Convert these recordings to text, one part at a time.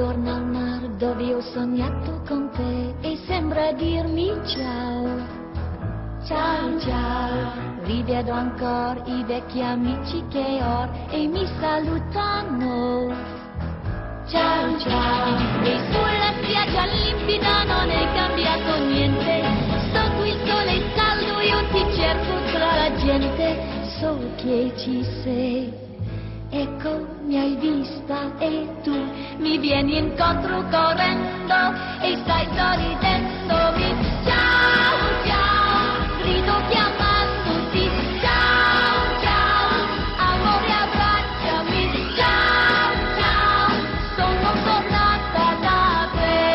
Ritorno al mar dove ho sognato con te e sembra dirmi ciao. Ciao ciao, rivedo ancora i vecchi amici che ho e mi salutano. Ciao ciao, e sulla spiaggia limpida non è cambiato niente. Sto qui, il sole è caldo, io ti cerco tra la gente. So che ci sei. Ecco, mi hai vista e tu mi vieni incontro correndo e stai sorridendomi. Ciao, ciao, grido chiamandoti. Ciao, ciao, amore abbracciami. Ciao, ciao, sono tornata da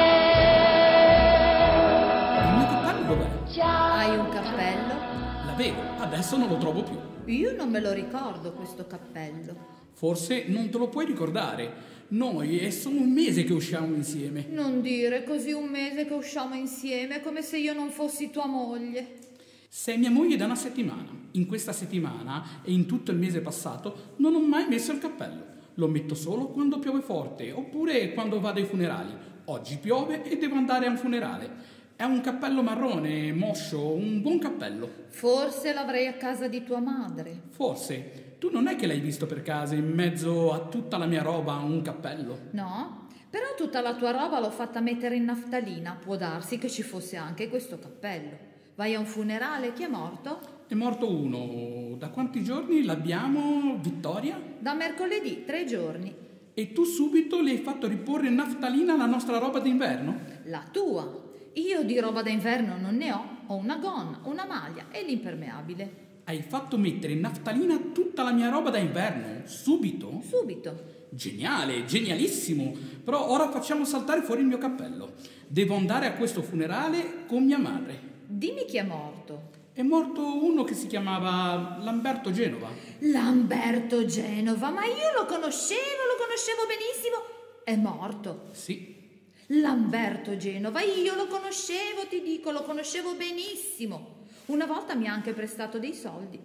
te. Il mio cappello dov'è? Ciao. Hai un cappello? L'avevo, adesso non lo trovo più. Io non me lo ricordo questo cappello. Forse non te lo puoi ricordare. Noi è solo un mese che usciamo insieme. Non dire così, un mese che usciamo insieme, come se io non fossi tua moglie. Sei mia moglie da una settimana. In questa settimana e in tutto il mese passato non ho mai messo il cappello. Lo metto solo quando piove forte oppure quando vado ai funerali. Oggi piove e devo andare a un funerale. È un cappello marrone, moscio, un buon cappello. Forse l'avrei a casa di tua madre. Forse. Tu non è che l'hai visto per casa in mezzo a tutta la mia roba un cappello? No? Però tutta la tua roba l'ho fatta mettere in naftalina. Può darsi che ci fosse anche questo cappello. Vai a un funerale, chi è morto? È morto uno. Da quanti giorni l'abbiamo, Vittoria? Da mercoledì, 3 giorni. E tu subito le hai fatto riporre in naftalina la nostra roba d'inverno? La tua. Io di roba da inverno non ne ho. Ho una gonna, una maglia e l'impermeabile. Hai fatto mettere in naftalina tutta la mia roba da inverno? Subito? Subito. Geniale, genialissimo. Però ora facciamo saltare fuori il mio cappello. Devo andare a questo funerale con mia madre. Dimmi chi è morto. È morto uno che si chiamava Lamberto Genova. Lamberto Genova, ma io lo conoscevo benissimo. È morto. Sì. Lamberto Genova, io lo conoscevo, ti dico, lo conoscevo benissimo. Una volta mi ha anche prestato dei soldi.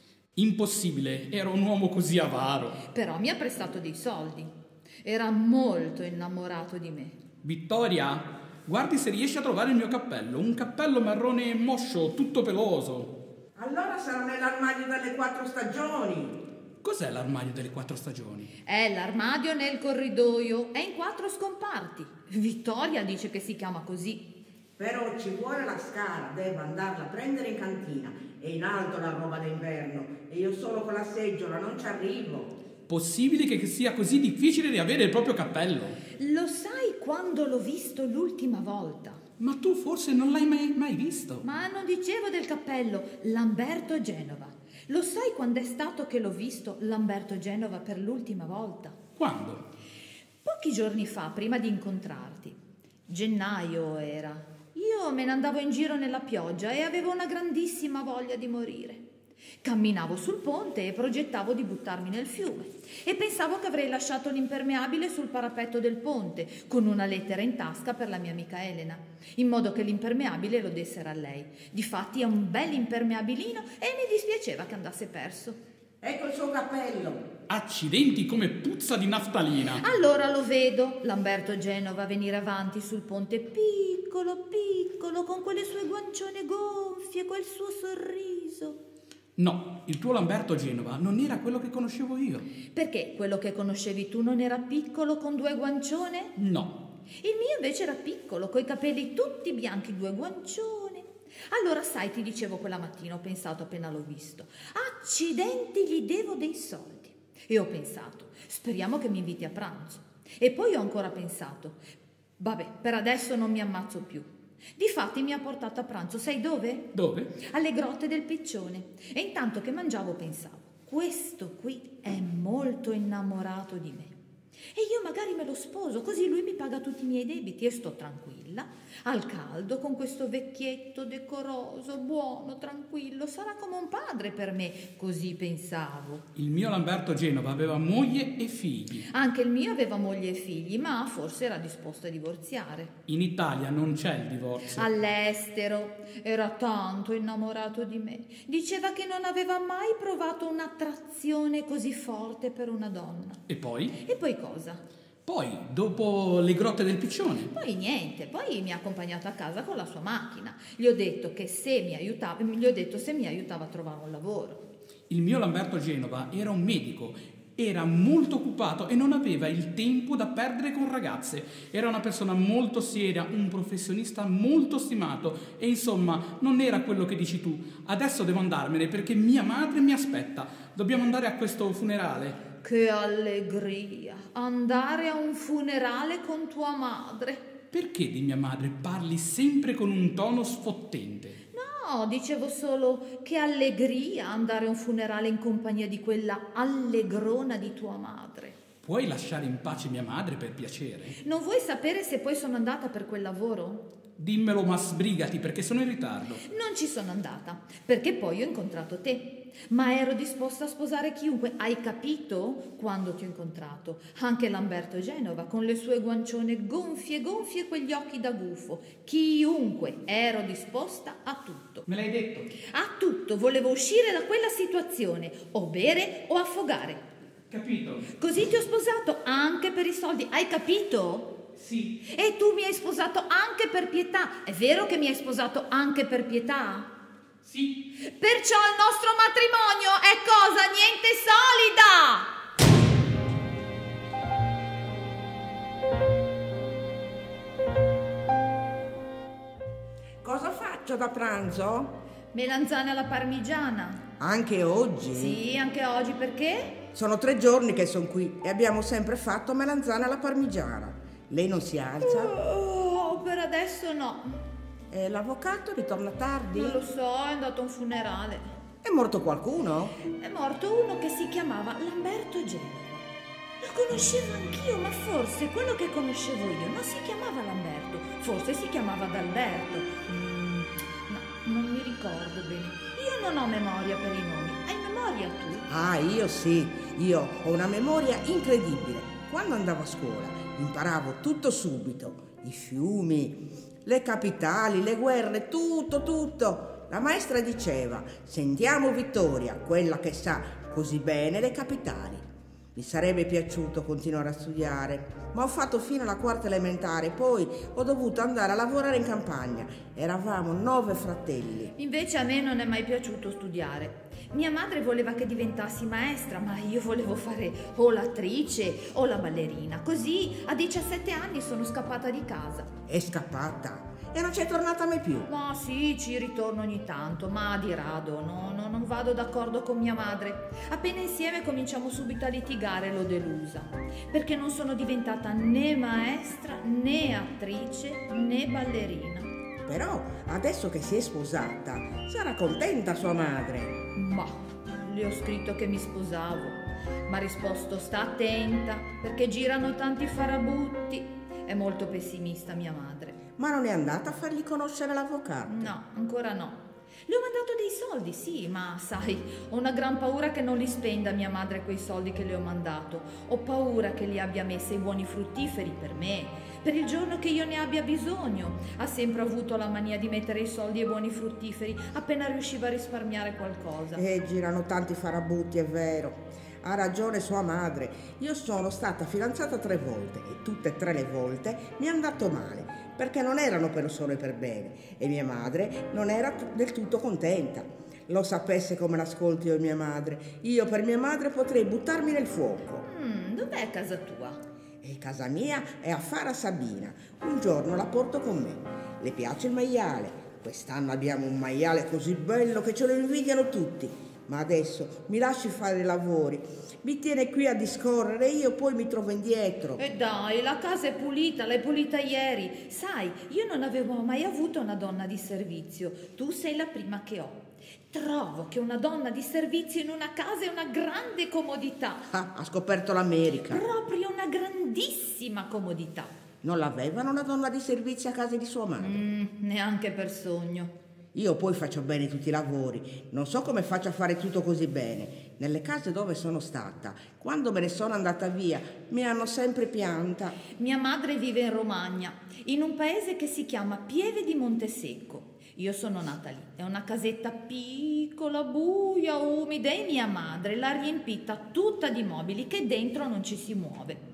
Impossibile, era un uomo così avaro. Però mi ha prestato dei soldi. Era molto innamorato di me. Vittoria, guardi se riesci a trovare il mio cappello. Un cappello marrone moscio, tutto peloso. Allora sarà nell'armadio delle 4 stagioni. Cos'è l'armadio delle 4 stagioni? È l'armadio nel corridoio, è in 4 scomparti. Vittoria dice che si chiama così. Però ci vuole la scala, devo andarla a prendere in cantina. È in alto la roba d'inverno e io solo con la seggiola non ci arrivo. Possibile che sia così difficile riavere il proprio cappello? Lo sai quando l'ho visto l'ultima volta? Ma tu forse non l'hai mai visto. Ma non dicevo del cappello, Lamberto Genova. Lo sai quando è stato che l'ho visto Lamberto Genova per l'ultima volta? Quando? Pochi giorni fa, prima di incontrarti. Gennaio era. Io me ne andavo in giro nella pioggia e avevo una grandissima voglia di morire. Camminavo sul ponte e progettavo di buttarmi nel fiume e pensavo che avrei lasciato l'impermeabile sul parapetto del ponte con una lettera in tasca per la mia amica Elena, in modo che l'impermeabile lo dessero a lei. Difatti è un bel impermeabilino e mi dispiaceva che andasse perso. Ecco il suo cappello. Accidenti, come puzza di naftalina. Allora lo vedo, Lamberto Genova, venire avanti sul ponte piccolo, piccolo, con quelle sue guancione gonfie, quel suo sorriso. No, il tuo Lamberto Genova non era quello che conoscevo io. Perché quello che conoscevi tu non era piccolo con 2 guancione? No. Il mio invece era piccolo, coi capelli tutti bianchi, 2 guancione. Allora sai, ti dicevo quella mattina, ho pensato appena l'ho visto, accidenti, gli devo dei soldi. E ho pensato, speriamo che mi inviti a pranzo. E poi ho ancora pensato, vabbè, per adesso non mi ammazzo più. Difatti mi ha portato a pranzo, sai dove? Dove? Alle grotte del Piccione. E intanto che mangiavo pensavo, questo qui è molto innamorato di me. E io magari me lo sposo, così lui mi paga tutti i miei debiti e sto tranquilla, al caldo, con questo vecchietto decoroso, buono, tranquillo. Sarà come un padre per me, così pensavo. Il mio Lamberto Genova aveva moglie e figli. Anche il mio aveva moglie e figli, ma forse era disposto a divorziare. In Italia non c'è il divorzio. All'estero era tanto innamorato di me. Diceva che non aveva mai provato un'attrazione così forte per una donna. E poi? E poi cosa? Poi, dopo le grotte del Piccione. Poi niente, poi mi ha accompagnato a casa con la sua macchina. Gli ho detto se mi aiutava a trovare un lavoro. Il mio Lamberto Genova era un medico, era molto occupato e non aveva il tempo da perdere con ragazze. Era una persona molto seria, un professionista molto stimato e insomma non era quello che dici tu. Adesso devo andarmene perché mia madre mi aspetta. Dobbiamo andare a questo funerale. Che allegria! Andare a un funerale con tua madre. Perché di mia madre parli sempre con un tono sfottente? No, dicevo solo che allegria andare a un funerale in compagnia di quella allegrona di tua madre. Puoi lasciare in pace mia madre per piacere? Non vuoi sapere se poi sono andata per quel lavoro? Dimmelo, ma sbrigati perché sono in ritardo. Non ci sono andata, perché poi ho incontrato te. Ma ero disposta a sposare chiunque. Hai capito quando ti ho incontrato? Anche Lamberto Genova, con le sue guancione gonfie e quegli occhi da gufo. Chiunque. Ero disposta a tutto. Me l'hai detto? A tutto. Volevo uscire da quella situazione. O bere o affogare. Capito? Così ti ho sposato anche per i soldi. Hai capito? Sì. E tu mi hai sposato anche per pietà. È vero che mi hai sposato anche per pietà? Sì. Perciò il nostro matrimonio è cosa niente solida. Cosa faccio da pranzo? Melanzane alla parmigiana. Anche oggi? Sì, anche oggi. Perché? Sono 3 giorni che sono qui e abbiamo sempre fatto melanzane alla parmigiana. Lei non si alza? Oh, per adesso no. E l'avvocato ritorna tardi? Non lo so, è andato a un funerale. È morto qualcuno? È morto uno che si chiamava Lamberto Genova. Lo conoscevo anch'io, ma forse quello che conoscevo io non si chiamava Lamberto, forse si chiamava Adalberto. No, non mi ricordo bene. Io non ho memoria per i nomi. Hai memoria tu? Ah, io sì. Io ho una memoria incredibile. Quando andavo a scuola imparavo tutto subito. I fiumi, le capitali, le guerre, tutto. La maestra diceva: sentiamo Vittoria, quella che sa così bene le capitali. Mi sarebbe piaciuto continuare a studiare, ma ho fatto fino alla 4ª elementare, poi ho dovuto andare a lavorare in campagna. Eravamo 9 fratelli. Invece a me non è mai piaciuto studiare. Mia madre voleva che diventassi maestra, ma io volevo fare o l'attrice o la ballerina. Così a 17 anni sono scappata di casa. È scappata e non c'è tornata mai più. Ma sì, ci ritorno ogni tanto, ma di rado. Non vado d'accordo con mia madre. Appena insieme cominciamo subito a litigare, l'ho delusa. Perché non sono diventata né maestra, né attrice, né ballerina. Però adesso che si è sposata sarà contenta sua madre. Ma le ho scritto che mi sposavo. Ma ha risposto: sta attenta perché girano tanti farabutti. È molto pessimista mia madre. Ma non è andata a fargli conoscere l'avvocato? No, ancora no. Le ho mandato dei soldi, sì, ma sai, ho una gran paura che non li spenda mia madre quei soldi che le ho mandato. Ho paura che li abbia messi ai buoni fruttiferi per me, per il giorno che io ne abbia bisogno. Ha sempre avuto la mania di mettere i soldi ai buoni fruttiferi appena riusciva a risparmiare qualcosa. Girano tanti farabutti, è vero. Ha ragione sua madre. Io sono stata fidanzata 3 volte e tutte e 3 le volte mi è andato male, perché non erano persone per bene e mia madre non era del tutto contenta. Lo sapesse come l'ascolto io mia madre. Io per mia madre potrei buttarmi nel fuoco. Dov'è casa tua? E casa mia è a Fara Sabina. Un giorno la porto con me. Le piace il maiale. Quest'anno abbiamo un maiale così bello che ce lo invidiano tutti. Ma adesso mi lasci fare i lavori, mi tiene qui a discorrere e io poi mi trovo indietro. E dai, la casa è pulita, l'hai pulita ieri. Sai, io non avevo mai avuto una donna di servizio, tu sei la prima che ho. Trovo che una donna di servizio in una casa è una grande comodità. Ha scoperto l'America. Proprio una grandissima comodità. Non l'avevano una donna di servizio a casa di sua madre? Neanche per sogno. Io poi faccio bene tutti i lavori, non so come faccio a fare tutto così bene. Nelle case dove sono stata, quando me ne sono andata via, mi hanno sempre pianta. Mia madre vive in Romagna, in un paese che si chiama Pieve di Montesecco. Io sono nata lì, è una casetta piccola, buia, umida e mia madre l'ha riempita tutta di mobili che dentro non ci si muove.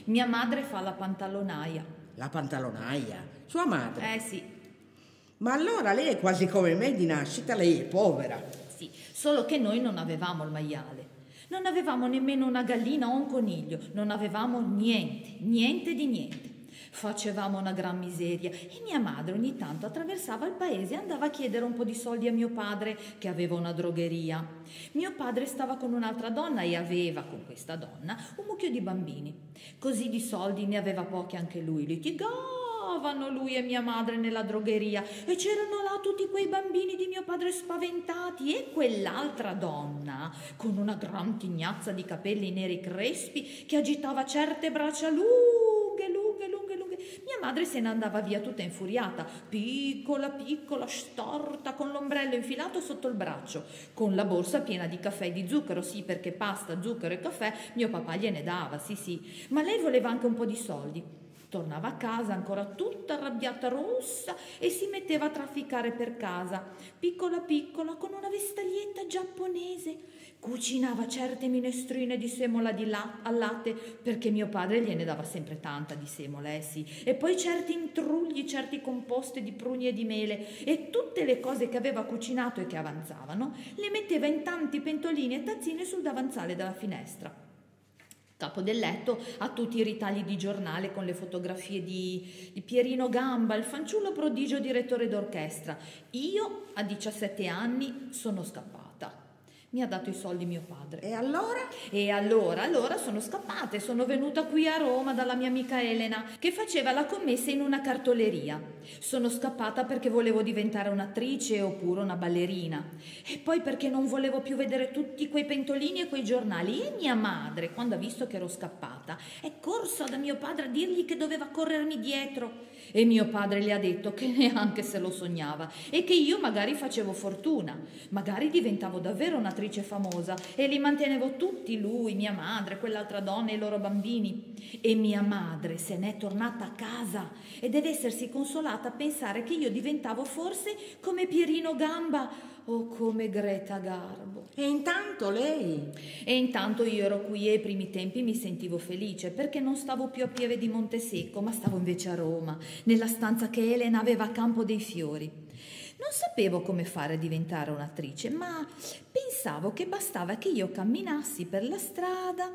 Mia madre fa la pantalonaia. La pantalonaia? Sua madre? Sì. Ma allora lei è quasi come me di nascita, lei è povera. Sì, solo che noi non avevamo il maiale. Non avevamo nemmeno una gallina o un coniglio. Non avevamo niente, niente di niente. Facevamo una gran miseria e mia madre ogni tanto attraversava il paese e andava a chiedere un po' di soldi a mio padre che aveva una drogheria. Mio padre stava con un'altra donna e aveva con questa donna un mucchio di bambini. Così di soldi ne aveva pochi anche lui. Litigavano lui e mia madre nella drogheria e c'erano là tutti quei bambini di mio padre spaventati e quell'altra donna con una gran tignazza di capelli neri crespi che agitava certe braccia lunghe. Mia madre se ne andava via tutta infuriata, piccola, storta, con l'ombrello infilato sotto il braccio, con la borsa piena di caffè e di zucchero, sì, perché pasta, zucchero e caffè mio papà gliene dava, sì, ma lei voleva anche un po' di soldi. Tornava a casa ancora tutta arrabbiata rossa e si metteva a trafficare per casa, piccola, con una vestaglietta giapponese. Cucinava certe minestrine di semola al latte, perché mio padre gliene dava sempre tanta di semola, sì. E poi certi intrugli, certi composti di pruni e di mele, e tutte le cose che aveva cucinato e che avanzavano le metteva in tanti pentolini e tazzine sul davanzale della finestra. Capo del letto a tutti i ritagli di giornale con le fotografie di Pierino Gamba, il fanciullo prodigio direttore d'orchestra. Io a 17 anni sono scappata. Mi ha dato i soldi mio padre. E allora? E allora sono scappata e sono venuta qui a Roma dalla mia amica Elena che faceva la commessa in una cartoleria. Sono scappata perché volevo diventare un'attrice oppure una ballerina e poi perché non volevo più vedere tutti quei pentolini e quei giornali. E mia madre, quando ha visto che ero scappata, è corsa da mio padre a dirgli che doveva corrermi dietro. E mio padre le ha detto che neanche se lo sognava e che io magari facevo fortuna, magari diventavo davvero un'attrice famosa e li mantenevo tutti, lui, mia madre, quell'altra donna e i loro bambini. E mia madre se n'è tornata a casa e deve essersi consolata a pensare che io diventavo forse come Pierino Gamba o come Greta Garbo. E intanto lei? E intanto io ero qui e ai primi tempi mi sentivo felice perché non stavo più a Pieve di Montesecco, ma stavo invece a Roma, nella stanza che Elena aveva a Campo dei Fiori. Non sapevo come fare a diventare un'attrice, ma pensavo che bastava che io camminassi per la strada,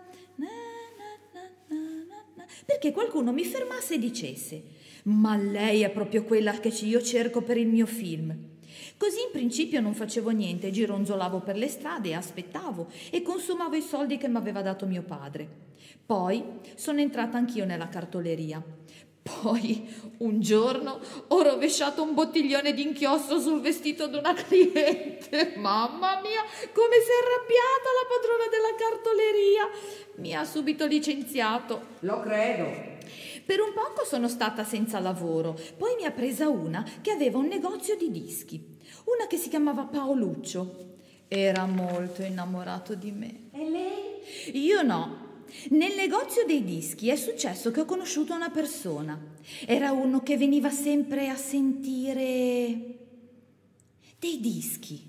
perché qualcuno mi fermasse e dicesse: ma lei è proprio quella che io cerco per il mio film. Così in principio non facevo niente, gironzolavo per le strade e aspettavo e consumavo i soldi che mi aveva dato mio padre. Poi sono entrata anch'io nella cartoleria. Poi un giorno ho rovesciato un bottiglione d'inchiostro sul vestito di una cliente. Mamma mia, come si è arrabbiata la padrona della cartoleria! Mi ha subito licenziato. Lo credo. Per un poco sono stata senza lavoro, poi mi ha presa una che aveva un negozio di dischi, una che si chiamava Paoluccio. Era molto innamorato di me. E lei? Io no. Nel negozio dei dischi è successo che ho conosciuto una persona. Era uno che veniva sempre a sentire dei dischi.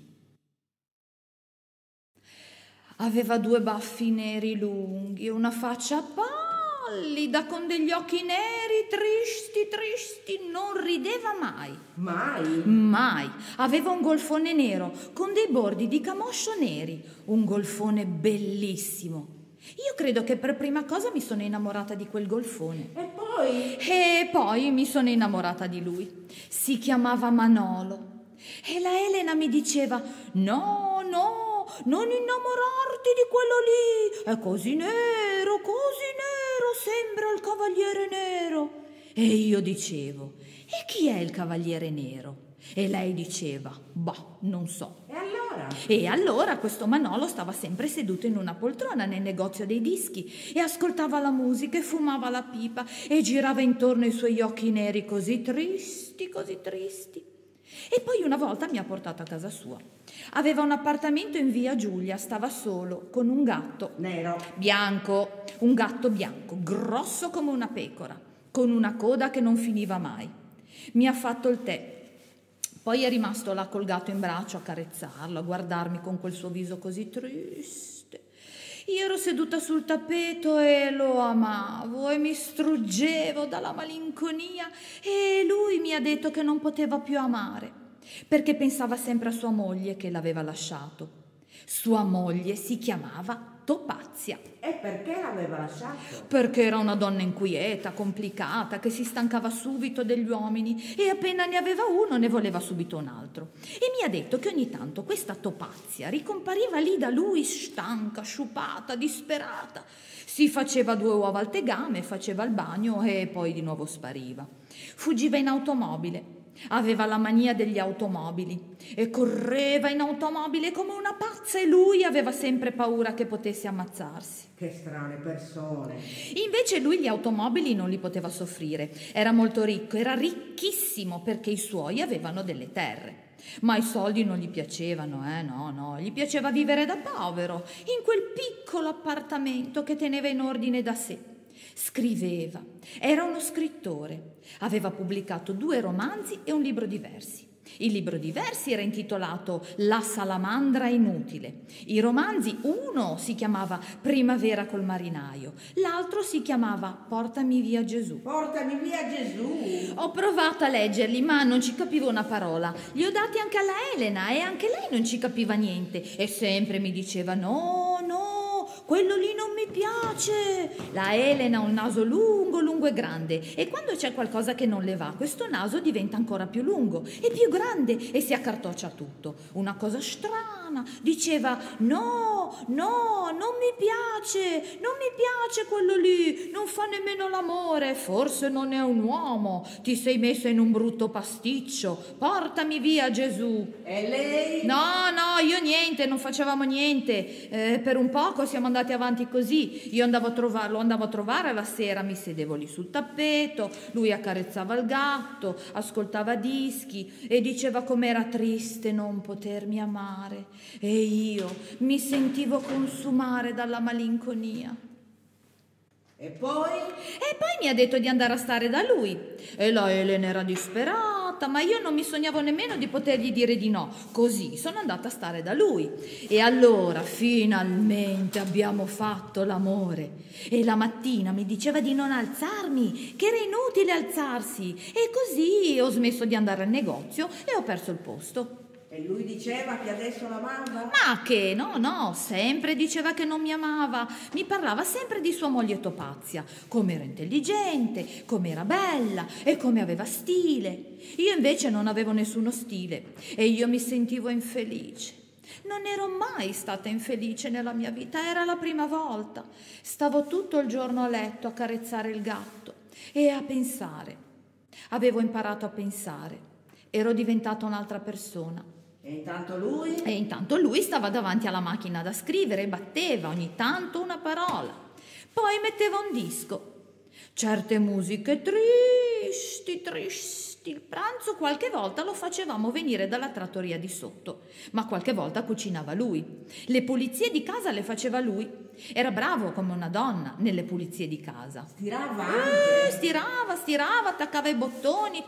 Aveva 2 baffi neri lunghi, una faccia pallida con degli occhi neri, tristi, non rideva mai. Mai. Aveva un golfone nero con dei bordi di camoscio neri, un golfone bellissimo. Io credo che per prima cosa mi sono innamorata di quel golfone. E poi mi sono innamorata di lui. Si chiamava Manolo. E la Elena mi diceva: no, non innamorarti di quello lì. È così nero, sembra il Cavaliere Nero. E io dicevo: e chi è il Cavaliere Nero? E lei diceva: bah, non so. E allora questo Manolo stava sempre seduto in una poltrona nel negozio dei dischi e ascoltava la musica e fumava la pipa e girava intorno i suoi occhi neri così tristi. E poi una volta mi ha portato a casa sua. Aveva un appartamento in via Giulia, stava solo, con un gatto nero, bianco, un gatto bianco, grosso come una pecora, con una coda che non finiva mai. Mi ha fatto il tè. Poi è rimasto là col gatto in braccio a carezzarlo, a guardarmi con quel suo viso così triste. Io ero seduta sul tappeto e lo amavo e mi struggevo dalla malinconia, e lui mi ha detto che non poteva più amare, perché pensava sempre a sua moglie che l'aveva lasciato. Sua moglie si chiamava Topazia. E perché l'aveva lasciato? Perché era una donna inquieta, complicata, che si stancava subito degli uomini, e appena ne aveva uno ne voleva subito un altro. E mi ha detto che ogni tanto questa Topazia ricompariva lì da lui stanca, sciupata, disperata. Si faceva 2 uova al tegame, faceva il bagno e poi di nuovo spariva. Fuggiva in automobile. Aveva la mania degli automobili e correva in automobile come una pazza, e lui aveva sempre paura che potesse ammazzarsi. Che strane persone. Invece lui gli automobili non li poteva soffrire. Era molto ricco, era ricchissimo, perché i suoi avevano delle terre. Ma i soldi non gli piacevano, no, gli piaceva vivere da povero, in quel piccolo appartamento che teneva in ordine da sé. Scriveva, era uno scrittore, aveva pubblicato 2 romanzi e un libro di versi. Il libro di versi era intitolato La salamandra inutile. I romanzi, uno si chiamava Primavera col marinaio, l'altro si chiamava Portami via Gesù. Portami via Gesù. Ho provato a leggerli, ma non ci capivo una parola. Li ho dati anche alla Elena e anche lei non ci capiva niente, e sempre mi diceva no, quello lì non mi piace. La Elena ha un naso lungo, lungo e grande, e quando c'è qualcosa che non le va, questo naso diventa ancora più lungo e più grande e si accartoccia tutto. Una cosa strana. Diceva no, non mi piace quello lì, non fa nemmeno l'amore, forse non è un uomo, ti sei messa in un brutto pasticcio, portami via Gesù. E lei? No, io niente, non facevamo niente, per un poco siamo andati avanti così. Io andavo a trovare alla sera, mi sedevo lì sul tappeto, lui accarezzava il gatto, ascoltava dischi e diceva com'era triste non potermi amare, e io mi sentivo consumare dalla malinconia. E poi mi ha detto di andare a stare da lui, e la Elena era disperata, ma io non mi sognavo nemmeno di potergli dire di no. Così sono andata a stare da lui, e allora finalmente abbiamo fatto l'amore, e la mattina mi diceva di non alzarmi, che era inutile alzarsi, e così ho smesso di andare al negozio e ho perso il posto. E lui diceva che adesso l'amava? Ma che no, sempre diceva che non mi amava. Mi parlava sempre di sua moglie Topazia, come era intelligente, come era bella e come aveva stile. Io invece non avevo nessuno stile e io mi sentivo infelice. Non ero mai stata infelice nella mia vita, era la prima volta. Stavo tutto il giorno a letto a carezzare il gatto e a pensare. Avevo imparato a pensare. Ero diventata un'altra persona. E intanto lui? E intanto lui stava davanti alla macchina da scrivere e batteva ogni tanto una parola. Poi metteva un disco. Certe musiche tristi. Il pranzo qualche volta lo facevamo venire dalla trattoria di sotto, ma qualche volta cucinava lui. Le pulizie di casa le faceva lui. Era bravo come una donna nelle pulizie di casa. Stirava anche? Stirava, attaccava i bottoni,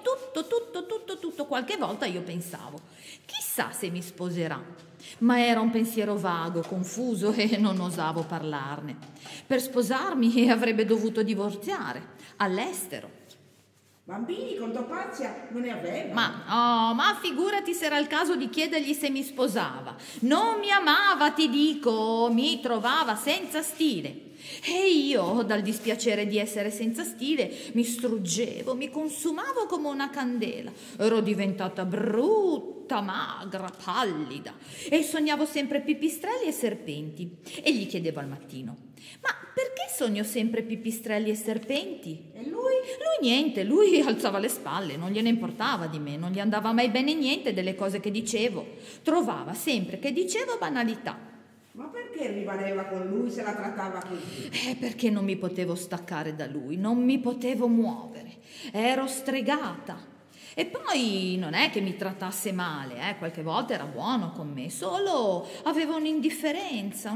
tutto. Qualche volta io pensavo, chissà se mi sposerà. Ma era un pensiero vago, confuso, e non osavo parlarne. Per sposarmi avrebbe dovuto divorziare all'estero. Bambini con Topazia non ne aveva? Ma figurati se era il caso di chiedergli se mi sposava. Non mi amava, ti dico, mi trovava senza stile. E io, dal dispiacere di essere senza stile, mi struggevo, mi consumavo come una candela. Ero diventata brutta, magra, pallida, e sognavo sempre pipistrelli e serpenti. E gli chiedevo al mattino: ma perché sogno sempre pipistrelli e serpenti? E lui? Lui niente, lui alzava le spalle, non gliene importava di me, non gli andava mai bene niente delle cose che dicevo. Trovava sempre che dicevo banalità. Ma perché rimaneva con lui se la trattava così? Perché non mi potevo staccare da lui, non mi potevo muovere, ero stregata. E poi non è che mi trattasse male, qualche volta era buono con me, solo aveva un'indifferenza.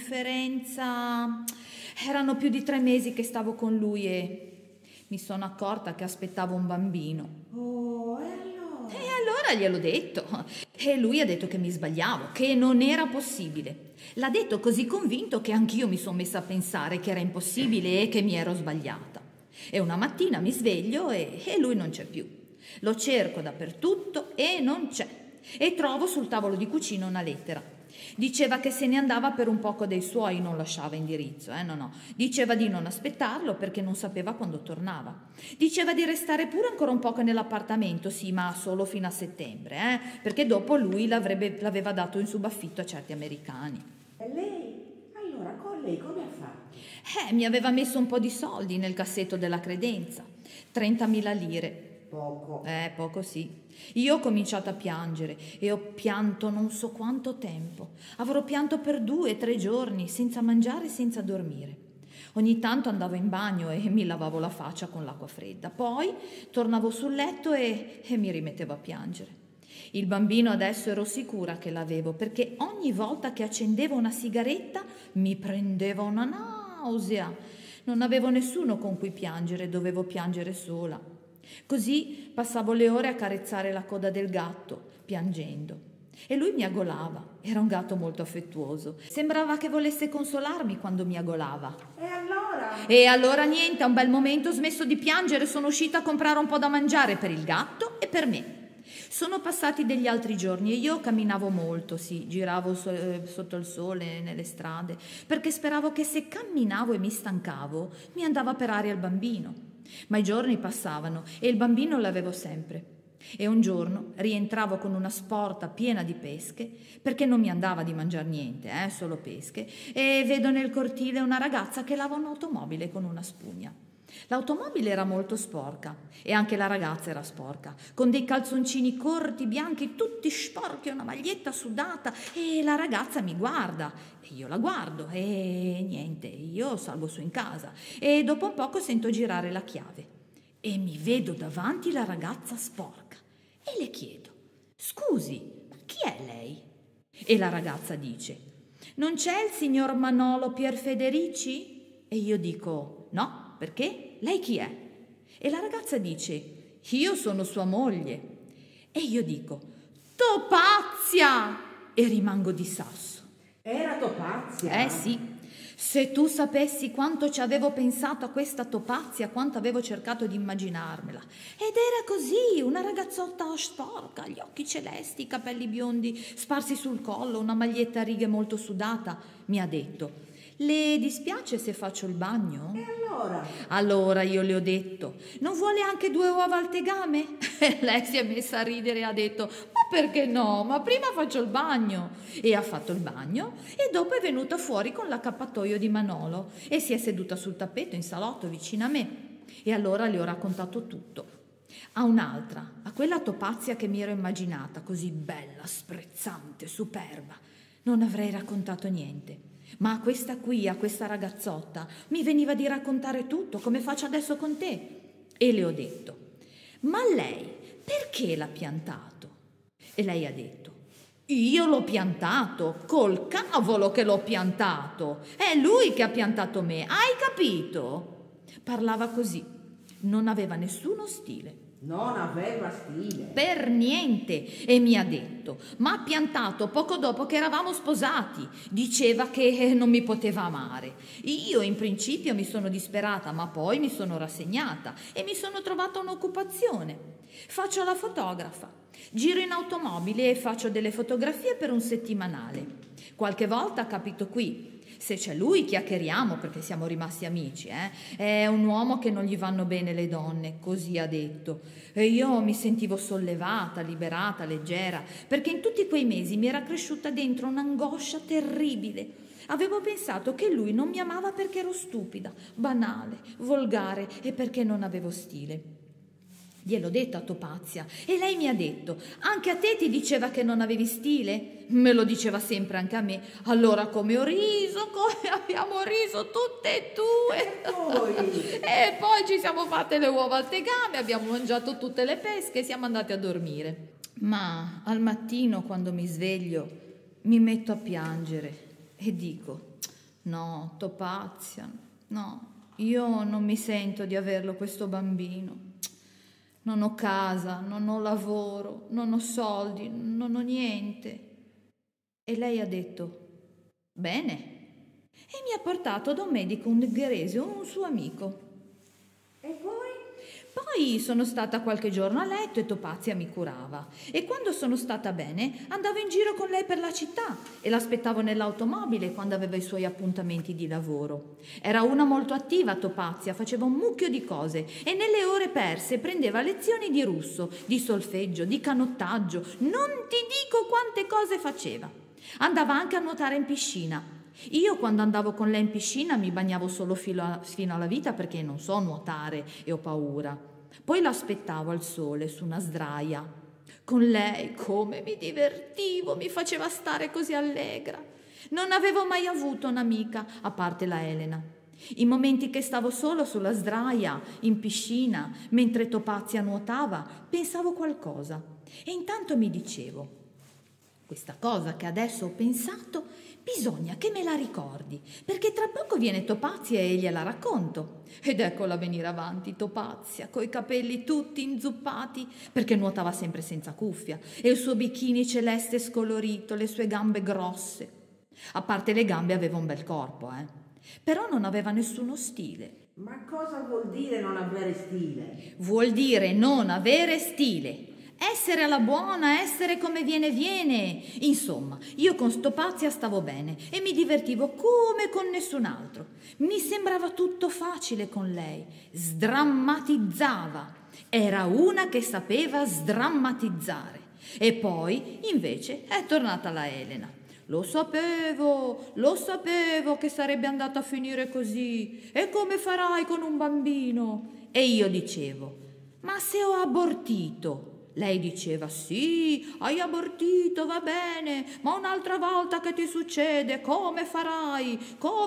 Erano più di 3 mesi che stavo con lui e mi sono accorta che aspettavo un bambino. Oh, e allora? E allora allora gliel'ho detto e lui ha detto che mi sbagliavo, che non era possibile. L'ha detto così convinto che anch'io mi sono messa a pensare che era impossibile e che mi ero sbagliata. E una mattina mi sveglio e lui non c'è più. Lo cerco dappertutto e non c'è. E trovo sul tavolo di cucina una lettera. Diceva che se ne andava per un poco dei suoi, non lasciava indirizzo, no. Diceva di non aspettarlo perché non sapeva quando tornava. Diceva di restare pure ancora un poco nell'appartamento, sì, ma solo fino a settembre, perché dopo lui l'aveva dato in subaffitto a certi americani. E lei? Allora, con lei come ha fatto? Mi aveva messo un po' di soldi nel cassetto della credenza, 30.000 lire. Poco. Poco sì. Io ho cominciato a piangere e ho pianto non so quanto tempo. Avrò pianto per 2 o 3 giorni, senza mangiare e senza dormire. Ogni tanto andavo in bagno e mi lavavo la faccia con l'acqua fredda. Poi tornavo sul letto e mi rimettevo a piangere. Il bambino adesso ero sicura che l'avevo, perché ogni volta che accendevo una sigaretta mi prendeva una nausea. Non avevo nessuno con cui piangere, dovevo piangere sola. Così passavo le ore a carezzare la coda del gatto, piangendo. E lui mi agolava. Era un gatto molto affettuoso. Sembrava che volesse consolarmi quando mi agolava. E allora? E allora niente, a un bel momento ho smesso di piangere, sono uscita a comprare un po' da mangiare per il gatto e per me. Sono passati degli altri giorni e io camminavo molto, sì, giravo sotto il sole, nelle strade, perché speravo che se camminavo e mi stancavo, mi andava per aria il bambino. Ma i giorni passavano e il bambino l'avevo sempre. E un giorno rientravo con una sporta piena di pesche, perché non mi andava di mangiare niente, solo pesche, e vedo nel cortile una ragazza che lava un'automobile con una spugna. L'automobile era molto sporca e anche la ragazza era sporca, con dei calzoncini corti, bianchi, tutti sporchi, una maglietta sudata, e la ragazza mi guarda e io la guardo e niente, io salgo su in casa e dopo un poco sento girare la chiave e mi vedo davanti la ragazza sporca e le chiedo: scusi, ma chi è lei? E la ragazza dice: non c'è il signor Manolo Pierfederici? E io dico: no. Perché? Lei chi è? E la ragazza dice: io sono sua moglie. E io dico: Topazia! E rimango di sasso. Era Topazia? Sì. Se tu sapessi quanto ci avevo pensato a questa Topazia, quanto avevo cercato di immaginarmela. Ed era così, una ragazzotta sporca, gli occhi celesti, i capelli biondi sparsi sul collo, una maglietta a righe molto sudata. Mi ha detto: le dispiace se faccio il bagno? E allora? Allora io le ho detto: non vuole anche 2 uova al tegame? E lei si è messa a ridere e ha detto: ma perché no? Ma prima faccio il bagno. E ha fatto il bagno e dopo è venuta fuori con l'accappatoio di Manolo e si è seduta sul tappeto in salotto vicino a me. E allora le ho raccontato tutto. A un'altra, a quella Topazia che mi ero immaginata, così bella, sprezzante, superba, non avrei raccontato niente. Ma a questa qui, a questa ragazzotta, mi veniva di raccontare tutto, come faccio adesso con te. E le ho detto: ma lei perché l'ha piantato? E lei ha detto: io l'ho piantato, col cavolo che l'ho piantato. È lui che ha piantato me, hai capito? Parlava così, non aveva nessuno stile. Non aveva stile. Per niente. E mi ha detto: ma ha piantato poco dopo che eravamo sposati. Diceva che non mi poteva amare. Io in principio mi sono disperata, ma poi mi sono rassegnata e mi sono trovata un'occupazione. Faccio la fotografa. Giro in automobile e faccio delle fotografie per un settimanale. Qualche volta capito qui. Se c'è lui chiacchieriamo perché siamo rimasti amici, È un uomo che non gli vanno bene le donne, così ha detto. E io mi sentivo sollevata, liberata, leggera, perché in tutti quei mesi mi era cresciuta dentro un'angoscia terribile. Avevo pensato che lui non mi amava perché ero stupida, banale, volgare e perché non avevo stile. Gliel'ho detto a Topazia e lei mi ha detto: anche a te ti diceva che non avevi stile? Me lo diceva sempre anche a me. Allora come ho riso, come abbiamo riso tutte e due. E poi ci siamo fatte le uova al tegame, abbiamo mangiato tutte le pesche e siamo andati a dormire. Ma al mattino quando mi sveglio mi metto a piangere e dico: no, Topazia, no, io non mi sento di averlo questo bambino. Non ho casa, non ho lavoro, non ho soldi, non ho niente. E lei ha detto: bene. E mi ha portato da un medico ungherese, un suo amico. E poi? Poi sono stata qualche giorno a letto e Topazia mi curava. E quando sono stata bene andavo in giro con lei per la città e l'aspettavo nell'automobile quando aveva i suoi appuntamenti di lavoro. Era una molto attiva Topazia, faceva un mucchio di cose e nelle ore perse prendeva lezioni di russo, di solfeggio, di canottaggio. Non ti dico quante cose faceva. Andava anche a nuotare in piscina. Io quando andavo con lei in piscina mi bagnavo solo fino alla vita perché non so nuotare e ho paura. Poi l'aspettavo al sole su una sdraia. Con lei come mi divertivo, mi faceva stare così allegra. Non avevo mai avuto un'amica, a parte la Elena. I momenti che stavo solo sulla sdraia, in piscina, mentre Topazia nuotava, pensavo qualcosa. E intanto mi dicevo: questa cosa che adesso ho pensato bisogna che me la ricordi, perché tra poco viene Topazia e gliela racconto. Ed eccola venire avanti, Topazia, coi capelli tutti inzuppati, perché nuotava sempre senza cuffia, e il suo bikini celeste scolorito, le sue gambe grosse. A parte le gambe aveva un bel corpo, però non aveva nessuno stile. Ma cosa vuol dire non avere stile? Vuol dire non avere stile. Essere alla buona, essere come viene. Insomma, io con Topazia stavo bene e mi divertivo come con nessun altro. Mi sembrava tutto facile con lei. Sdrammatizzava. Era una che sapeva sdrammatizzare. E poi, invece, è tornata la Elena. Lo sapevo che sarebbe andata a finire così. E come farai con un bambino? E io dicevo: ma se ho abortito? Lei diceva: sì, hai abortito, va bene, ma un'altra volta che ti succede, come farai?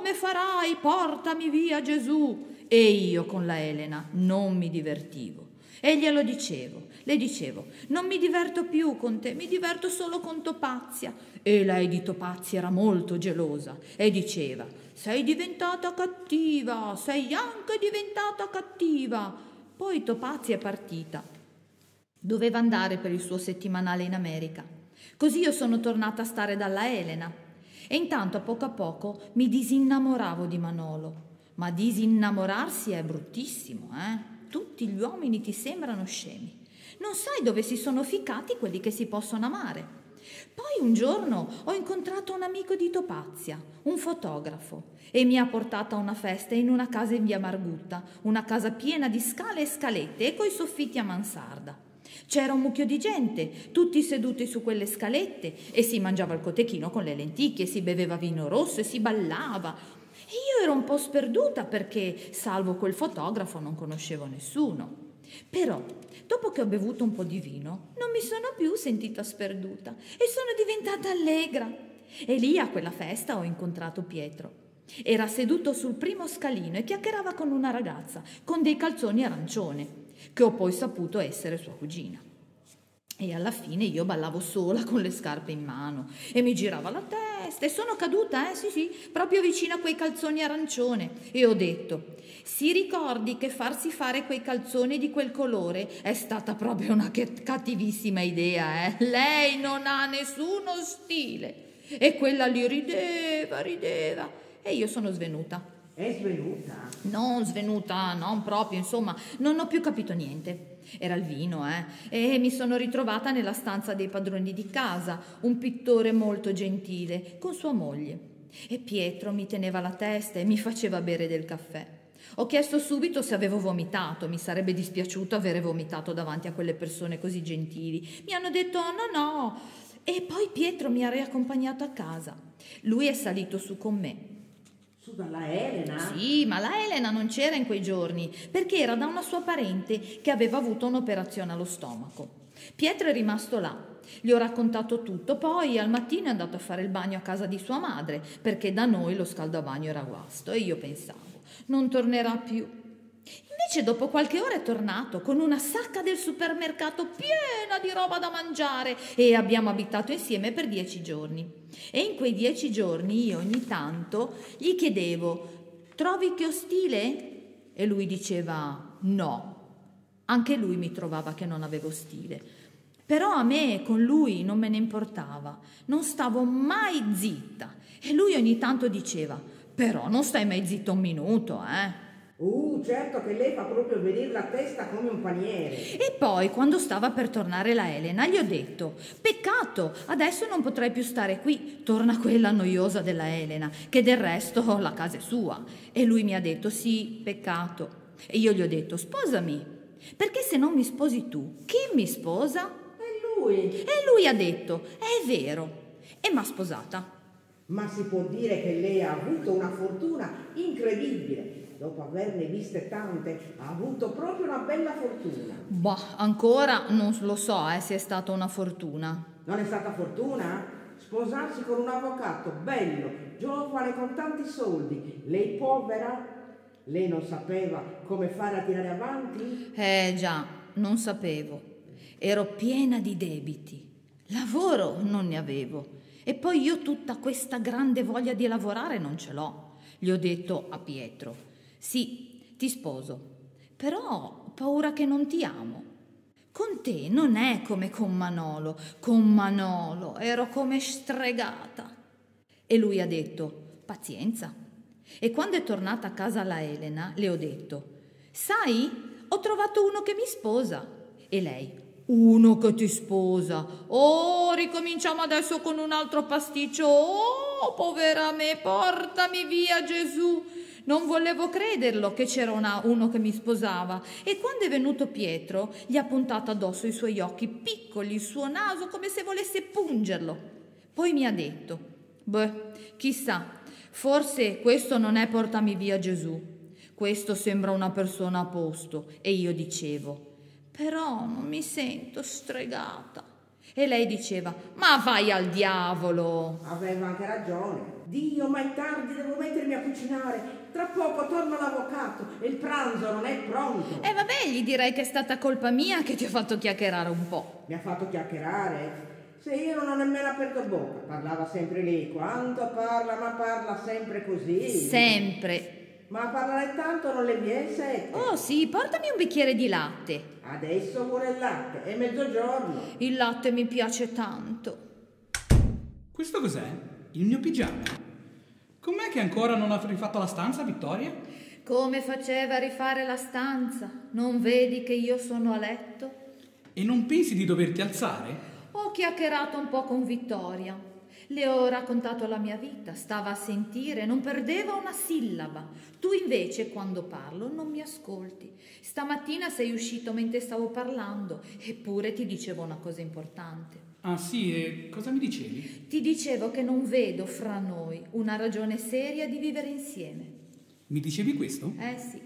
Portami via Gesù. E io con la Elena non mi divertivo. E glielo dicevo, le dicevo: non mi diverto più con te, mi diverto solo con Topazia. E lei di Topazia era molto gelosa e diceva: sei diventata cattiva, sei anche diventata cattiva. Poi Topazia è partita. Doveva andare per il suo settimanale in America. Così io sono tornata a stare dalla Elena. E intanto a poco mi disinnamoravo di Manolo. Ma disinnamorarsi è bruttissimo, Tutti gli uomini ti sembrano scemi. Non sai dove si sono ficcati quelli che si possono amare. Poi un giorno ho incontrato un amico di Topazia, un fotografo, e mi ha portato a una festa in una casa in via Margutta, una casa piena di scale e scalette e coi soffitti a mansarda. C'era un mucchio di gente, tutti seduti su quelle scalette, e si mangiava il cotechino con le lenticchie, si beveva vino rosso e si ballava. E io ero un po' sperduta perché, salvo quel fotografo, non conoscevo nessuno. Però, dopo che ho bevuto un po' di vino, non mi sono più sentita sperduta e sono diventata allegra. E lì a quella festa ho incontrato Pietro. Era seduto sul primo scalino e chiacchierava con una ragazza con dei calzoni arancione, che ho poi saputo essere sua cugina. E alla fine io ballavo sola con le scarpe in mano e mi girava la testa e sono caduta, sì, proprio vicino a quei calzoni arancione. E ho detto: si ricordi che farsi fare quei calzoni di quel colore è stata proprio una cattivissima idea, Lei non ha nessuno stile. E quella lì rideva. E io sono svenuta. È svenuta? Non svenuta, non proprio, insomma, non ho più capito niente. Era il vino, E mi sono ritrovata nella stanza dei padroni di casa, un pittore molto gentile, con sua moglie. E Pietro mi teneva la testa e mi faceva bere del caffè. Ho chiesto subito se avevo vomitato, mi sarebbe dispiaciuto avere vomitato davanti a quelle persone così gentili. Mi hanno detto no. E poi Pietro mi ha riaccompagnato a casa. Lui è salito su con me. Su dalla Elena? Sì, ma la Elena non c'era in quei giorni, perché era da una sua parente che aveva avuto un'operazione allo stomaco. Pietro è rimasto là. Gli ho raccontato tutto, poi al mattino è andato a fare il bagno a casa di sua madre, perché da noi lo scaldabagno era guasto, e io pensavo: non tornerà più. Invece dopo qualche ora è tornato con una sacca del supermercato piena di roba da mangiare e abbiamo abitato insieme per 10 giorni. E in quei 10 giorni io ogni tanto gli chiedevo: trovi che ho stile? E lui diceva no. Anche lui mi trovava che non avevo stile. Però a me con lui non me ne importava, non stavo mai zitta. E lui ogni tanto diceva: però non stai mai zitta un minuto, eh? Certo che lei fa proprio venire la testa come un paniere. E poi, quando stava per tornare la Elena, gli ho detto: peccato, adesso non potrai più stare qui, torna quella noiosa della Elena, che del resto la casa è sua. E lui mi ha detto: sì, peccato. E io gli ho detto: sposami, perché se non mi sposi tu, chi mi sposa? E lui? E lui ha detto: è vero, e m'ha sposata. Ma si può dire che lei ha avuto una fortuna incredibile. Dopo averne viste tante, ha avuto proprio una bella fortuna. Bah, ancora non lo so se è stata una fortuna. Non è stata fortuna? Sposarsi con un avvocato bello, giovane, con tanti soldi. Lei povera? Lei non sapeva come fare a tirare avanti? Già, non sapevo. Ero piena di debiti. Lavoro non ne avevo. E poi io tutta questa grande voglia di lavorare non ce l'ho. Gli ho detto a Pietro: sì, ti sposo, però ho paura che non ti amo. Con te non è come con Manolo. Con Manolo ero come stregata. E lui ha detto: pazienza. E quando è tornata a casa la Elena, le ho detto: sai, ho trovato uno che mi sposa. E lei: uno che ti sposa? Oh, ricominciamo adesso con un altro pasticcio. Oh, povera me, portami via, Gesù. Non volevo crederlo che c'era uno che mi sposava. E quando è venuto Pietro, gli ha puntato addosso i suoi occhi piccoli, il suo naso, come se volesse pungerlo. Poi mi ha detto: beh, chissà, forse questo non è portami via Gesù. Questo sembra una persona a posto. E io dicevo: però non mi sento stregata. E lei diceva: ma vai al diavolo. Aveva anche ragione. Dio, ma è tardi, devo mettermi a cucinare. Tra poco torna l'avvocato e il pranzo non è pronto. E vabbè, gli direi che è stata colpa mia che ti ho fatto chiacchierare un po'. Mi ha fatto chiacchierare? Se io non ho nemmeno aperto bocca. Parlava sempre lei. Quanto parla, ma parla sempre così. Sempre. Ma a parlare tanto non le viene sete. Oh sì, portami un bicchiere di latte. Adesso vuole il latte, è mezzogiorno. Il latte mi piace tanto. Questo cos'è? Il mio pigiama? Com'è che ancora non ha rifatto la stanza, Vittoria? Come faceva a rifare la stanza? Non vedi che io sono a letto? E non pensi di doverti alzare? Ho chiacchierato un po' con Vittoria. Le ho raccontato la mia vita, stava a sentire, non perdeva una sillaba. Tu invece, quando parlo, non mi ascolti. Stamattina sei uscito mentre stavo parlando, eppure ti dicevo una cosa importante. Ah sì, e cosa mi dicevi? Ti dicevo che non vedo fra noi una ragione seria di vivere insieme. Mi dicevi questo? Sì.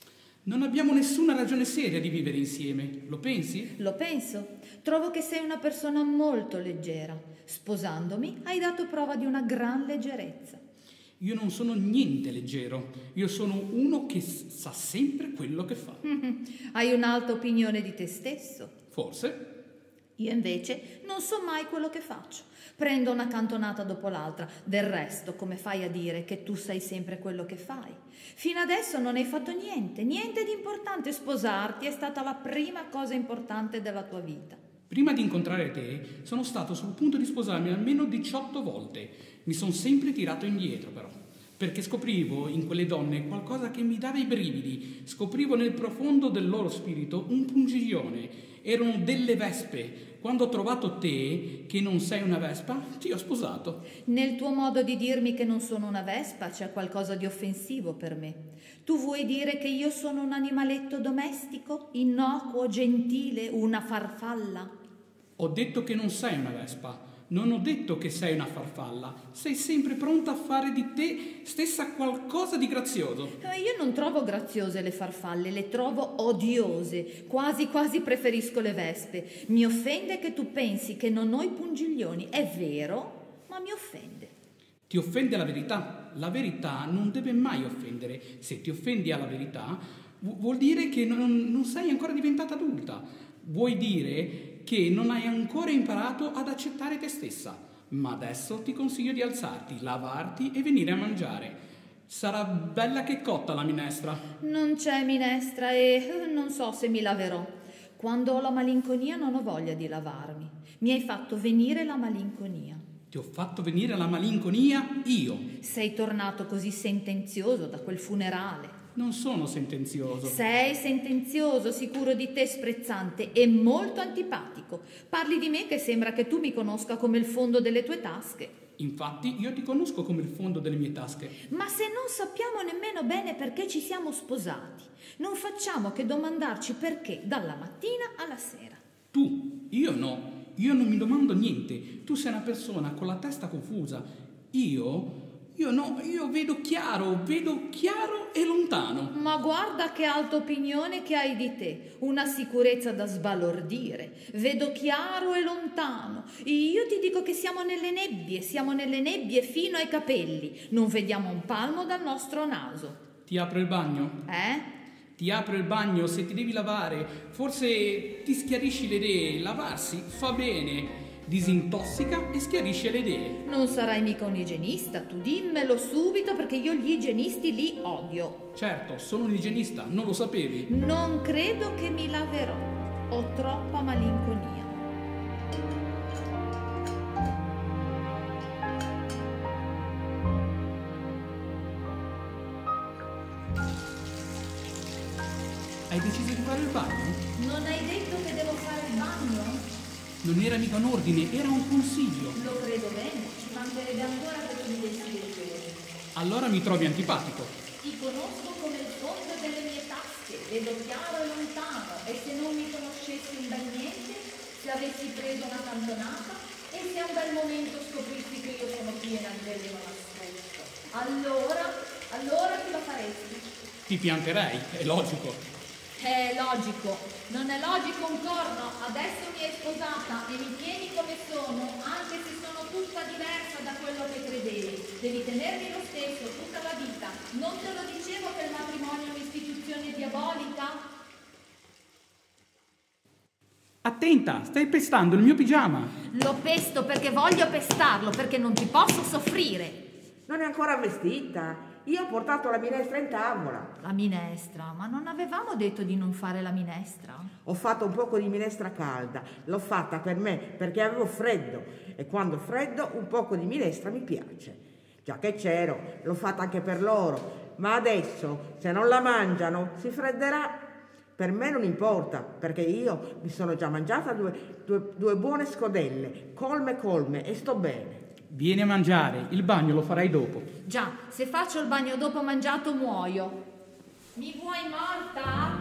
Non abbiamo nessuna ragione seria di vivere insieme, lo pensi? Lo penso. Trovo che sei una persona molto leggera. Sposandomi hai dato prova di una gran leggerezza. Io non sono niente leggero, io sono uno che sa sempre quello che fa. Hai un'alta opinione di te stesso. Forse. Io invece non so mai quello che faccio. Prendo una cantonata dopo l'altra. Del resto, come fai a dire che tu sai sempre quello che fai? Fino adesso non hai fatto niente di importante. Sposarti è stata la prima cosa importante della tua vita. Prima di incontrare te, sono stato sul punto di sposarmi almeno 18 volte. Mi sono sempre tirato indietro, però, perché scoprivo in quelle donne qualcosa che mi dava i brividi. Scoprivo nel profondo del loro spirito un pungiglione. Erano delle vespe. Quando ho trovato te, che non sei una vespa, ti ho sposato. Nel tuo modo di dirmi che non sono una vespa c'è qualcosa di offensivo per me. Tu vuoi dire che io sono un animaletto domestico, innocuo, gentile, una farfalla? Ho detto che non sei una vespa. Non ho detto che sei una farfalla. Sei sempre pronta a fare di te stessa qualcosa di grazioso. Io non trovo graziose le farfalle, le trovo odiose. Quasi quasi preferisco le vespe. Mi offende che tu pensi che non ho i pungiglioni. È vero, ma mi offende. Ti offende la verità. La verità non deve mai offendere. Se ti offendi alla verità, vuol dire che non sei ancora diventata adulta. Vuoi dire che non hai ancora imparato ad accettare te stessa. Ma adesso ti consiglio di alzarti, lavarti e venire a mangiare. Sarà bella che cotta la minestra. Non c'è minestra e non so se mi laverò. Quando ho la malinconia non ho voglia di lavarmi. Mi hai fatto venire la malinconia. Ti ho fatto venire la malinconia io. Sei tornato così sentenzioso da quel funerale. Non sono sentenzioso. Sei sentenzioso, sicuro di te, sprezzante e molto antipatico. Parli di me che sembra che tu mi conosca come il fondo delle tue tasche. Infatti io ti conosco come il fondo delle mie tasche. Ma se non sappiamo nemmeno bene perché ci siamo sposati, non facciamo che domandarci perché dalla mattina alla sera. Tu, io no. Io non mi domando niente. Tu sei una persona con la testa confusa. Io no, io vedo chiaro e lontano. Ma guarda che alta opinione che hai di te, una sicurezza da sbalordire. Vedo chiaro e lontano. Io ti dico che siamo nelle nebbie fino ai capelli. Non vediamo un palmo dal nostro naso. Ti apro il bagno? Ti apro il bagno se ti devi lavare. Forse ti schiarisci le idee. Lavarsi fa bene. Disintossica e schiarisce le idee. Non sarai mica un igienista, tu dimmelo subito perché io gli igienisti li odio. Certo, sono un igienista, non lo sapevi. Non credo che mi laverò, ho troppa malinconia. Hai deciso di fare il bagno? Non hai detto che devo fare il bagno? Non era mica un ordine, era un consiglio. Lo credo bene, ci mancherebbe ancora che tu mi decidi le cose. Allora mi trovi antipatico. Ti conosco come il fondo delle mie tasche, vedo chiaro e lontano, e se non mi conoscessi un bel niente, se avessi preso una cantonata, e se a un bel momento scoprissi che io sono piena di veleno nascosto, allora che lo faresti? Ti pianterei, è logico. È logico, non è logico un corno, adesso mi hai sposata e mi tieni come sono, anche se sono tutta diversa da quello che credevi. Devi tenermi lo stesso tutta la vita. Non te lo dicevo che il matrimonio è un'istituzione diabolica? Attenta, stai pestando il mio pigiama. Lo pesto perché voglio pestarlo, perché non ti posso soffrire. Non è ancora vestita. Io ho portato la minestra in tavola. La minestra? Ma non avevamo detto di non fare la minestra? Ho fatto un poco di minestra calda. L'ho fatta per me perché avevo freddo. E quando ho freddo un poco di minestra mi piace. Già che c'ero, l'ho fatta anche per loro. Ma adesso, se non la mangiano, si fredderà. Per me non importa, perché io mi sono già mangiata due buone scodelle, colme, e sto bene. Vieni a mangiare, il bagno lo farai dopo. Già, se faccio il bagno dopo mangiato muoio. Mi vuoi morta?